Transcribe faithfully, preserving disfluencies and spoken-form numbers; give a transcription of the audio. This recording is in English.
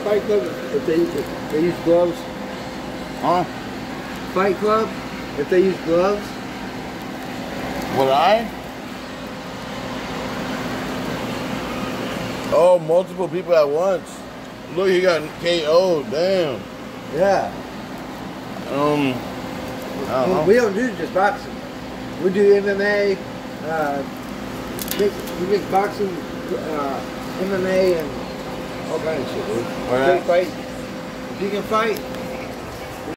Fight Club if they, if they use gloves? Huh? Fight Club if they use gloves? Would I? Oh, multiple people at once. Look, he got K O. Damn. Yeah. Um, I don't know. We don't do just boxing. We do M M A, uh, mix, we mix boxing, uh, M M A, and all kinds of shit, dude. Right. Fight. If you can fight,